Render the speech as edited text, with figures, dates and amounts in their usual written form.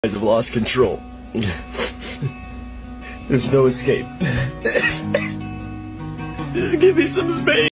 guys have lost control. There's no escape. Just give me some space.